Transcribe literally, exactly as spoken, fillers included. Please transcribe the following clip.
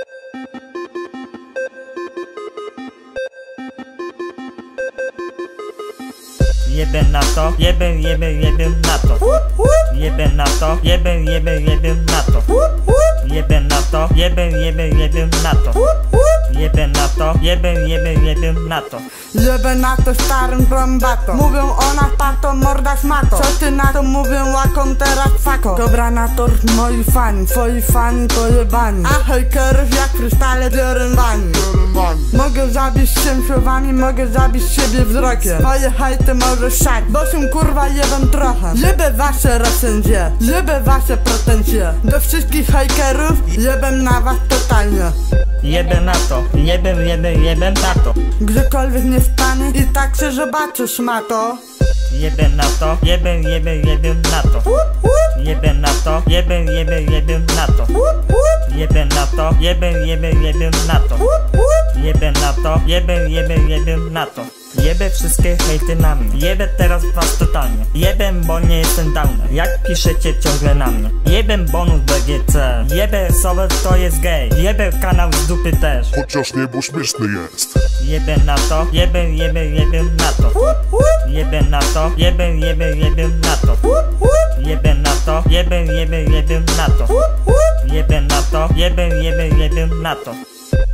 Jebem na to, jebem, jebem, jebem na to. Jebem na to, jebem, jebem, jebem na to. Jebem na to, jebem, jebem, jebem na to. Jebem na to, jebem, jebem, jebem na to. Jebem na to starym trąbato. Mówią o nas pato, morda szmato. Co ty na to mówią łakom teraz fako. Dobra na to moi fani, twoi fani pojebani. A hejkerów jak krystale dzieręwani. Mogę zabić się słowami, mogę zabić siebie wzrokiem. Twoje hejty możesz siać, bo się kurwa jebem trochę. Jebę wasze recenzje, jebę wasze pretensje. Do wszystkich hejkerów jebem na was totalnie. Jebem na to, jebem, jebem, jebem na to. Gdziekolwiek nie stanie i tak się zobaczysz, mato. Jebem na to, jebem, jebem, jebem na to. Jebem na to, jebem, jebem, jebem na to. Jebem na to, jebem, jebem, jebem na to. Jebem na to, jebem, jebem, jebem na to. Jebę wszystkie hejty na mnie. Jebę teraz was totalnie. Jebem, bo nie jestem downer. Jak piszecie ciągle na mnie. Jebem bonus B G C. Jebę Sower to jest gay. Jebę kanał z dupy też. Chociaż nie, bo śmieszny jest. Jebem na to, jebem, jebem, jebem na to. Jebem na to, jebem, jebem, jebem na to. Jebem na to, jebem, jebem, jebem na to. Jebem na to, jebem, jebem, jebem na to.